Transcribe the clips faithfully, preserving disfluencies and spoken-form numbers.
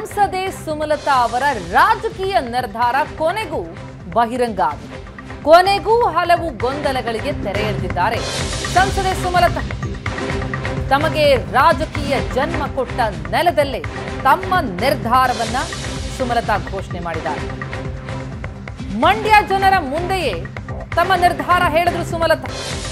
ಸಂಸದೆ ಸುಮಲತಾ ಅವರ ರಾಜಕೀಯ ನಿರ್ಧಾರ ಕೊನೆಗೂ ಬಹಿರಂಗ ಆಗಿದೆ. ಕೊನೆಗೂ ಹಲವು ಗೊಂದಲಗಳಿಗೆ ತೆರೆ ಎಳೆದಿದ್ದಾರೆ ಸಂಸದೆ ಸುಮಲತಾ. ತಮಗೆ ರಾಜಕೀಯ ಜನ್ಮ ಕೊಟ್ಟ ನೆಲದಲ್ಲೇ ತಮ್ಮ ನಿರ್ಧಾರವನ್ನ ಸುಮಲತಾ ಘೋಷಣೆ ಮಾಡಿದ್ದಾರೆ. ಮಂಡ್ಯ ಜನರ ಮುಂದೆಯೇ ತಮ್ಮ ನಿರ್ಧಾರ ಹೇಳಿದ್ರು ಸುಮಲತಾ.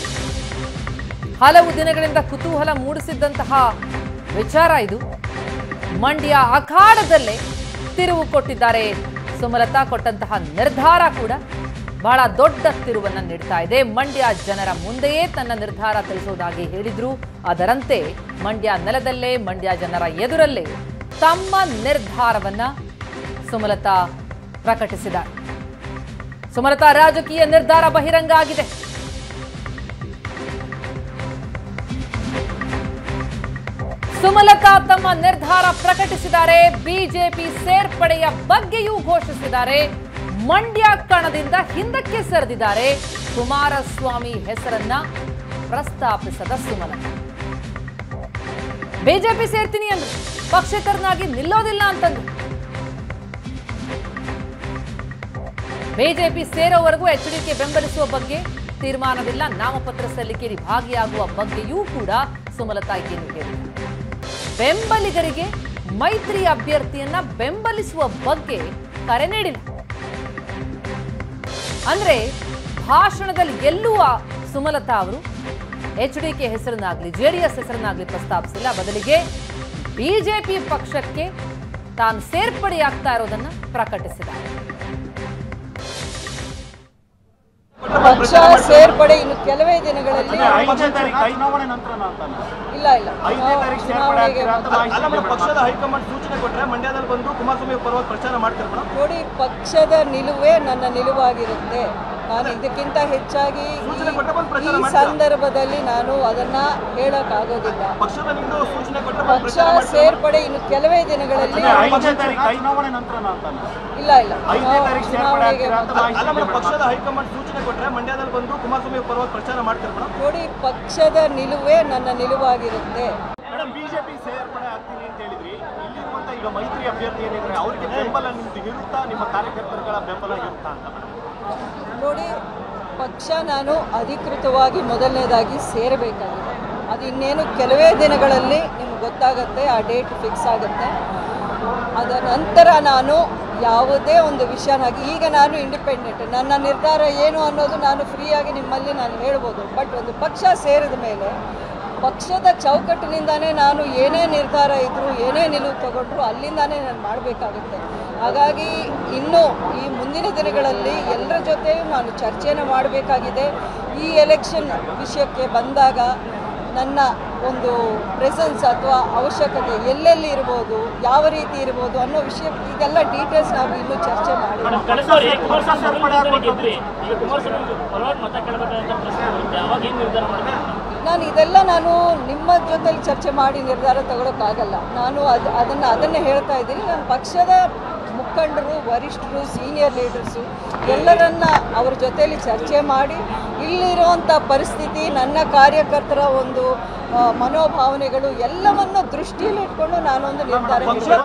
ಹಲವು ದಿನಗಳಿಂದ ಕುತೂಹಲ ಮೂಡಿಸಿದ್ದಂತಹ ವಿಚಾರ ಇದು. ಮಂಡ್ಯ ಅಖಾಡದಲ್ಲೇ ತಿರುವು ಕೊಟ್ಟಿದ್ದಾರೆ ಸುಮಲತಾ. ಕೊಟ್ಟಂತಹ ನಿರ್ಧಾರ ಕೂಡ ಬಹಳ ದೊಡ್ಡ ತಿರುವನ್ನ ನೀಡ್ತಾ ಇದೆ. ಮಂಡ್ಯ ಜನರ ಮುಂದೆಯೇ ತನ್ನ ನಿರ್ಧಾರ ತಿಳಿಸುವುದಾಗಿ ಹೇಳಿದ್ರು. ಅದರಂತೆ ಮಂಡ್ಯ ನೆಲದಲ್ಲೇ ಮಂಡ್ಯ ಜನರ ಎದುರಲ್ಲೇ ತಮ್ಮ ನಿರ್ಧಾರವನ್ನ ಸುಮಲತಾ ಪ್ರಕಟಿಸಿದ್ದಾರೆ. ಸುಮಲತಾ ರಾಜಕೀಯ ನಿರ್ಧಾರ ಬಹಿರಂಗ ಆಗಿದೆ. ಸುಮಲತಾ ತಮ್ಮ ನಿರ್ಧಾರ ಪ್ರಕಟಿಸಿದ್ದಾರೆ. ಬಿಜೆಪಿ ಸೇರ್ಪಡೆಯ ಬಗ್ಗೆಯೂ ಘೋಷಿಸಿದ್ದಾರೆ. ಮಂಡ್ಯ ಕಣದಿಂದ ಹಿಂದಕ್ಕೆ ಸರಿದಿದ್ದಾರೆ. ಕುಮಾರಸ್ವಾಮಿ ಹೆಸರನ್ನ ಪ್ರಸ್ತಾಪಿಸದ ಸುಮಲತಾ ಬಿಜೆಪಿ ಸೇರ್ತೀನಿ ಅಂದ್ರು, ಪಕ್ಷೇತರನಾಗಿ ನಿಲ್ಲೋದಿಲ್ಲ ಅಂತಂದ್ರು. ಬಿಜೆಪಿ ಸೇರೋವರೆಗೂ ಎಚ್ಡಿಕೆ ಬೆಂಬಲಿಸುವ ಬಗ್ಗೆ ತೀರ್ಮಾನವಿಲ್ಲ. ನಾಮಪತ್ರ ಸಲ್ಲಿಕೆಯಲ್ಲಿ ಭಾಗಿಯಾಗುವ ಬಗ್ಗೆಯೂ ಕೂಡ ಸುಮಲತಾ ಏನು ಹೇಳಿಲ್ಲ. ಬೆಂಬಲಿಗರಿಗೆ ಮೈತ್ರಿ ಅಭ್ಯರ್ಥಿಯನ್ನ ಬೆಂಬಲಿಸುವ ಬಗ್ಗೆ ಕರೆ ನೀಡಿಲ್ಲ. ಅಂದ್ರೆ ಭಾಷಣದಲ್ಲಿ ಎಲ್ಲೂ ಸುಮಲತಾ ಅವರು ಎಚ್ಡಿಕೆ ಹೆಸರನ್ನಾಗ್ಲಿ ಜೆಡಿಎಸ್ ಹೆಸರನ್ನಾಗ್ಲಿ ಪ್ರಸ್ತಾಪಿಸಿಲ್ಲ. ಬದಲಿಗೆ ಬಿಜೆಪಿ ಪಕ್ಷಕ್ಕೆ ತಾನು ಸೇರ್ಪಡೆಯಾಗ್ತಾ ಇರೋದನ್ನ ಪ್ರಕಟಿಸಿದ್ದಾರೆ. ಪಕ್ಷ ಸೇರ್ಪಡೆ ಇನ್ನು ಕೆಲವೇ ದಿನಗಳಲ್ಲಿ ಇಲ್ಲ ಇಲ್ಲ ಪಕ್ಷದ ಹೈಕಮಾಂಡ್ ಸೂಚನೆ ಕೊಟ್ಟರೆ ಮಂಡ್ಯದಲ್ಲಿ ಬಂದು ಕುಮಾರಸ್ವಾಮಿ ಪರವಾಗಿ ಪ್ರಚಾರ ಮಾಡ್ತಾರೆ ನೋಡಿ. ಪಕ್ಷದ ನಿಲುವೇ ನನ್ನ ನಿಲುವಾಗಿರುತ್ತೆ. ನಾನು ಇದಕ್ಕಿಂತ ಹೆಚ್ಚಾಗಿ ಈ ಸಂದರ್ಭದಲ್ಲಿ ನಾನು ಅದನ್ನ ಹೇಳಕ್ಕಾಗೋದಿಲ್ಲ. ಪಕ್ಷ ಸೇರ್ಪಡೆ ಇನ್ನು ಕೆಲವೇ ದಿನಗಳಲ್ಲಿ ಇಲ್ಲ ಇಲ್ಲ ಚುನಾವಣೆಗೆ ಪಕ್ಷದ ಹೈಕಮಾಂಡ್ ಸೂಚನೆ ಕೊಟ್ಟರೆ ಮಂಡ್ಯದಲ್ಲಿ ಬಂದು ಕುಮಾರಸ್ವಾಮಿ ಪರವಾಗಿ ಪ್ರಚಾರ ಮಾಡ್ತಾರೆ ನೋಡಿ. ಪಕ್ಷದ ನಿಲುವೇ ನನ್ನ ನಿಲುವಾಗಿರುತ್ತೆ. ಬಿಜೆಪಿ ಸೇರ್ಪಡೆ ಆಗ್ತೀನಿ ಅಂತ ಹೇಳಿದ್ರಿ. ಇಲ್ಲಿರುವಂತ ಈಗ ಮೈತ್ರಿ ಅಭ್ಯರ್ಥಿ ಏನಿದ್ರೆ ಅವರಿಗೆ ಬೆಂಬಲ ನಿಮ್ದು ಇರುತ್ತಾ, ನಿಮ್ಮ ಕಾರ್ಯಕರ್ತರುಗಳ ಬೆಂಬಲ ಇರುತ್ತಾ ಅಂತ? ನೋಡಿ, ಪಕ್ಷ ನಾನು ಅಧಿಕೃತವಾಗಿ ಮೊದಲನೇದಾಗಿ ಸೇರಬೇಕಾಗಿದೆ. ಅದು ಇನ್ನೇನು ಕೆಲವೇ ದಿನಗಳಲ್ಲಿ ನಿಮ್ಗೆ ಗೊತ್ತಾಗುತ್ತೆ, ಆ ಡೇಟ್ ಫಿಕ್ಸ್ ಆಗುತ್ತೆ. ಅದರ ನಂತರ ನಾನು ಯಾವುದೇ ಒಂದು ವಿಷಯನಾಗಿ ಈಗ ನಾನು ಇಂಡಿಪೆಂಡೆಂಟ್, ನನ್ನ ನಿರ್ಧಾರ ಏನು ಅನ್ನೋದು ನಾನು ಫ್ರೀಯಾಗಿ ನಿಮ್ಮಲ್ಲಿ ನಾನು ಹೇಳ್ಬೋದು. ಬಟ್ ಒಂದು ಪಕ್ಷ ಸೇರಿದ ಮೇಲೆ ಪಕ್ಷದ ಚೌಕಟ್ಟಿನಿಂದಾನೇ ನಾನು ಏನೇ ನಿರ್ಧಾರ ಇದ್ದರೂ ಏನೇ ನಿಲುವು ತಗೊಂಡ್ರು ಅಲ್ಲಿಂದಾನೇ ನಾನು ಮಾಡಬೇಕಾಗುತ್ತೆ. ಹಾಗಾಗಿ ಇನ್ನು ಈ ಮುಂದಿನ ದಿನಗಳಲ್ಲಿ ಎಲ್ಲರ ಜೊತೆಯೂ ನಾನು ಚರ್ಚೆಯನ್ನು ಮಾಡಬೇಕಾಗಿದೆ. ಈ ಎಲೆಕ್ಷನ್ ವಿಷಯಕ್ಕೆ ಬಂದಾಗ ನನ್ನ ಒಂದು ಪ್ರೆಸೆನ್ಸ್ ಅಥವಾ ಅವಶ್ಯಕತೆ ಎಲ್ಲೆಲ್ಲಿ ಇರ್ಬೋದು, ಯಾವ ರೀತಿ ಇರ್ಬೋದು ಅನ್ನೋ ವಿಷಯ, ಇದೆಲ್ಲ ಡೀಟೇಲ್ಸ್ ನಾವು ಇನ್ನೂ ಚರ್ಚೆ ಮಾಡಿ ನಾನು ಇದೆಲ್ಲ ನಾನು ನಿಮ್ಮ ಜೊತೆಲಿ ಚರ್ಚೆ ಮಾಡಿ ನಿರ್ಧಾರ ತಗೊಳ್ಳೋಕ್ಕಾಗಲ್ಲ. ನಾನು ಅದು ಅದನ್ನು ಅದನ್ನೇ ಹೇಳ್ತಾ ಇದ್ದೀನಿ. ನನ್ನ ಪಕ್ಷದ ಮುಖಂಡರು, ವರಿಷ್ಠರು, ಸೀನಿಯರ್ ಲೀಡರ್ಸು ಎಲ್ಲರನ್ನ ಅವ್ರ ಜೊತೆಯಲ್ಲಿ ಚರ್ಚೆ ಮಾಡಿ ಇಲ್ಲಿರುವಂಥ ಪರಿಸ್ಥಿತಿ, ನನ್ನ ಕಾರ್ಯಕರ್ತರ ಒಂದು ಮನೋಭಾವನೆಗಳು ಎಲ್ಲವನ್ನು ದೃಷ್ಟಿಯಲ್ಲಿ ಇಟ್ಕೊಂಡು ನಾನೊಂದು ನಿರ್ಧಾರ ಮಾಡಿದೆ.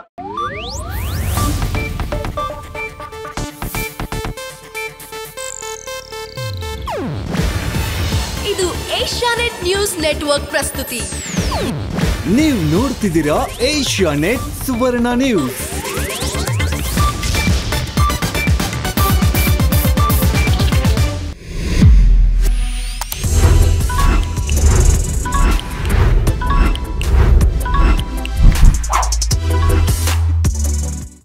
ಇದು ಏಷ್ಯಾನೆಟ್ ನ್ಯೂಸ್ ನೆಟ್ವರ್ಕ್ ಪ್ರಸ್ತುತಿ. ನೀವು ನೋಡ್ತಿದ್ದೀರಾ ಏಷ್ಯಾನೆಟ್ ಸುವರ್ಣ ನ್ಯೂಸ್.